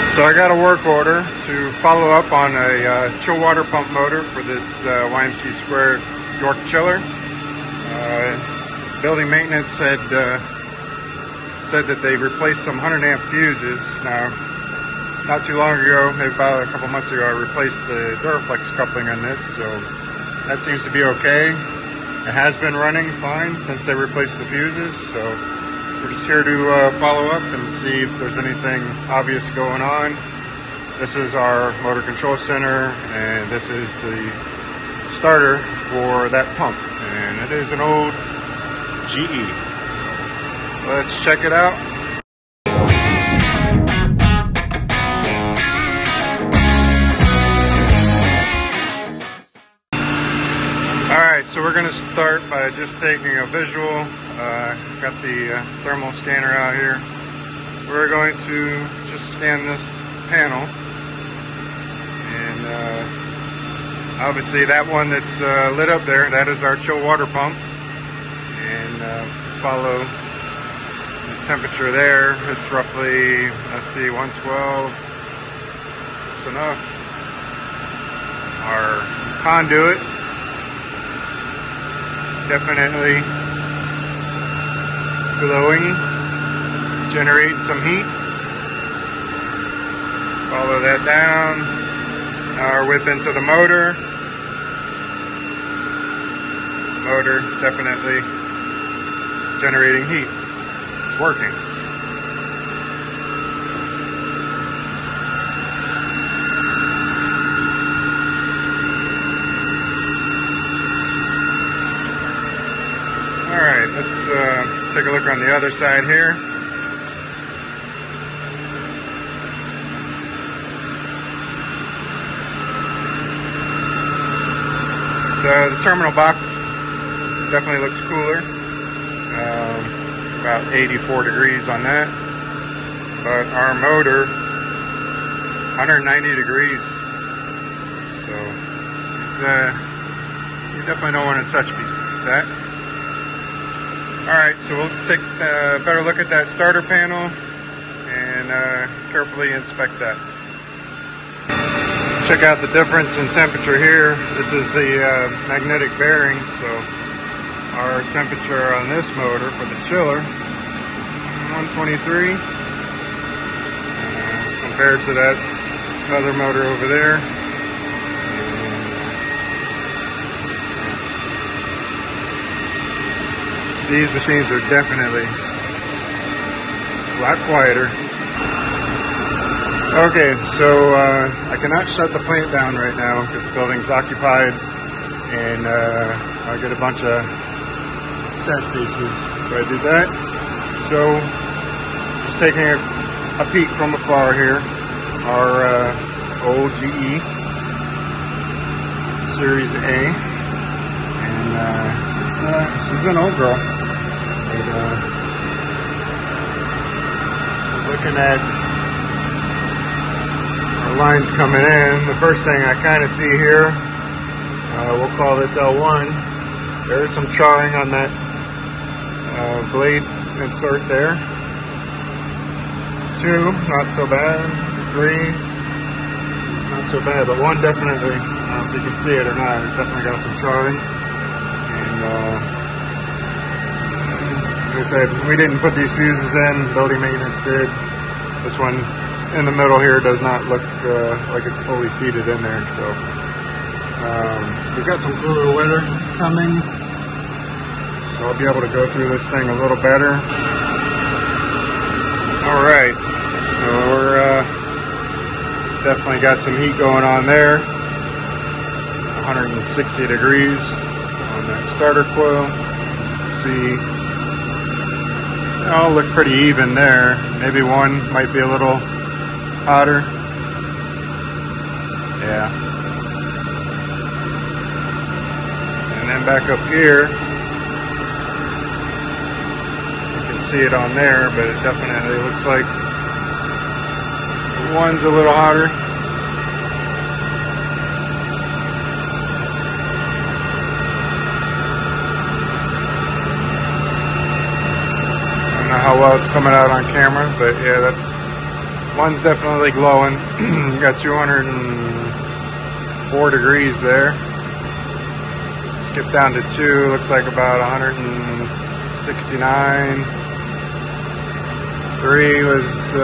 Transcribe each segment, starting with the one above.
So I got a work order to follow up on a chill water pump motor for this YMC Square York chiller. Building maintenance had said that they replaced some 100 amp fuses. Now, not too long ago, maybe about a couple months ago, I replaced the Duraflex coupling on this, so that seems to be okay. It has been running fine since they replaced the fuses, so we're just here to follow up and see if there's anything obvious going on. This is our motor control center, and this is the starter for that pump, and it is an old GE. Let's check it out. Alright, so we're going to start by just taking a visual. Got the thermal scanner out here. We're going to just scan this panel. And obviously that one that's lit up there, that is our chill water pump. And follow the temperature there. It's roughly, let's see, 112. That's enough. Our conduit, definitely glowing, generating some heat. Follow that down. Now our whip into the motor. Motor definitely generating heat. It's working. Alright, let's take a look on the other side here. The terminal box definitely looks cooler. About 84 degrees on that. But our motor, 190 degrees. So you definitely don't want to touch that. Alright, so we'll take a better look at that starter panel and carefully inspect that. Check out the difference in temperature here. This is the magnetic bearing, so our temperature on this motor for the chiller, 123, as compared to that other motor over there. These machines are definitely a lot quieter. Okay, so I cannot shut the plant down right now because the building's occupied, and I get a bunch of sad faces if I do that. So, just taking a peek from afar here, our old GE Series A, and she's an old girl. But, looking at our lines coming in, the first thing I kind of see here, we'll call this L1. There is some charring on that blade insert there. 2, not so bad. 3, not so bad, but 1 definitely, if you can see it or not, it's definitely got some charring. And like I said, we didn't put these fuses in, building maintenance did. This one in the middle here does not look like it's fully seated in there. So we've got some cooler weather coming, so I'll be able to go through this thing a little better. Alright, so we're definitely got some heat going on there. 160 degrees on that starter coil. Let's see. They all look pretty even there. Maybe one might be a little hotter. Yeah. And then back up here, you can see it on there, but it definitely looks like one's a little hotter. I don't know how well it's coming out on camera, but yeah, that's One's definitely glowing. You got 204 degrees there. Skip down to 2, looks like about 169. 3 was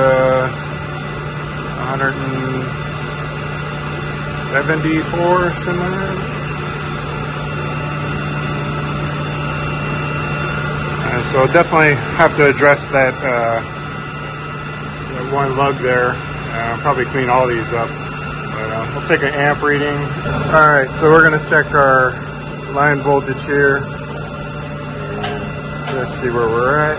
174, somewhere. So definitely have to address that, that one lug there. Probably clean all these up. But we'll take an amp reading. Alright, so we're going to check our line voltage here. Let's see where we're at.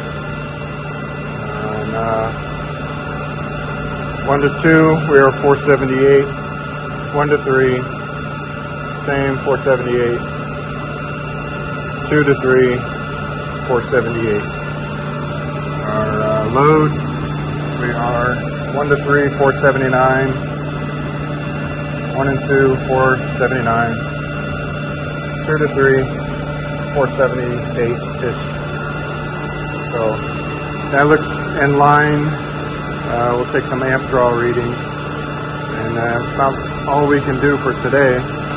1 to 2, we are 478. 1 to 3, same 478. 2 to 3, 478. Our load, we are 1 to 3, 479. 1 and 2, 479. 2 to 3, 478-ish. So that looks in line. We'll take some amp draw readings, and about all we can do for today.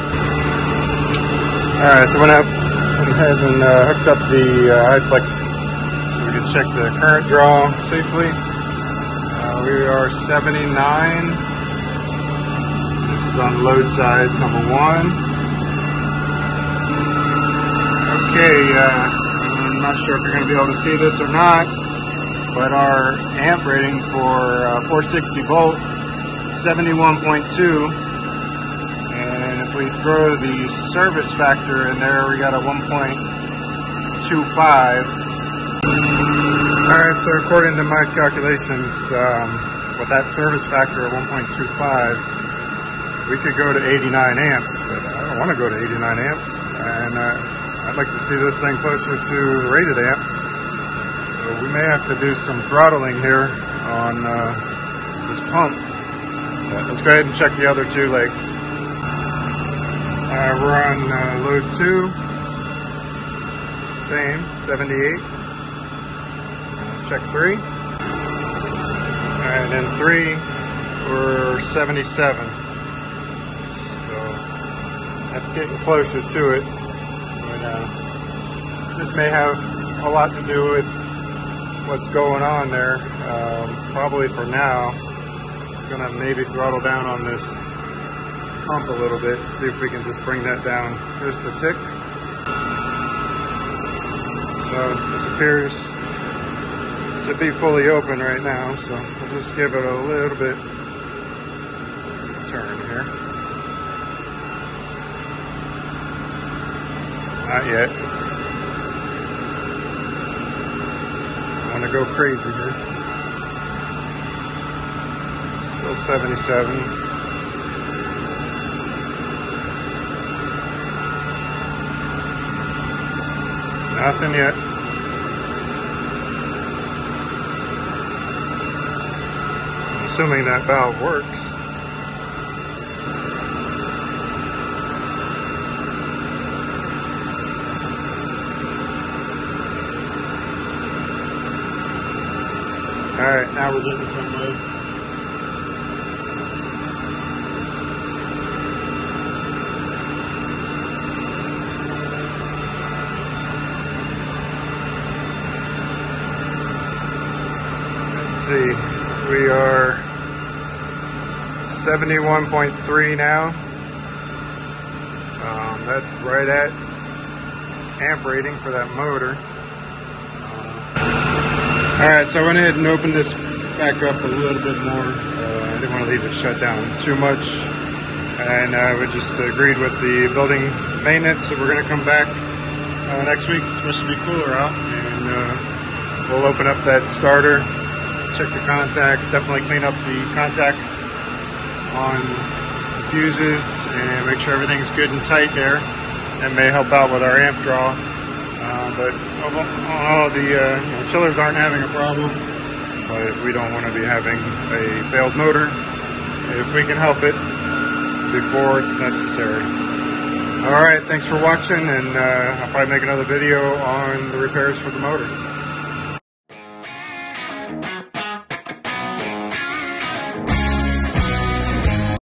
Alright, so went ahead and hooked up the HVAC so we can check the current draw safely. We are 79. This is on the load side, number 1. Okay, I'm not sure if you're going to be able to see this or not, but our amp rating for 460 volt, 71.2, and if we throw the service factor in there, we got a 1.25. Alright, so according to my calculations, with that service factor of 1.25, we could go to 89 amps, but I don't want to go to 89 amps, and I'd like to see this thing closer to the rated amps. So we may have to do some throttling here on this pump. But let's go ahead and check the other 2 legs. We're on load 2. Same, 78. Let's check 3. And then 3, we're 77. So that's getting closer to it. But this may have a lot to do with what's going on there. Probably for now, I'm gonna maybe throttle down on this pump a little bit, see if we can just bring that down just a tick. So this appears to be fully open right now, so we'll just give it a little bit turn here. Not yet. I want to go crazy here. Still 77. Nothing yet. I'm assuming that valve works. Alright, now we're getting somewhere. Let's see, we are 71.3 now. That's right at amp rating for that motor. Alright, so I went ahead and opened this back up a little bit more. I didn't want to leave it shut down too much. And we just agreed with the building maintenance that we're going to come back next week. It's supposed to be cooler out. And we'll open up that starter, check the contacts, definitely clean up the contacts on the fuses, and make sure everything's good and tight there. That may help out with our amp draw. But all the chillers aren't having a problem, but we don't want to be having a failed motor if we can help it before it's necessary. Alright, thanks for watching, and I'll probably make another video on the repairs for the motor.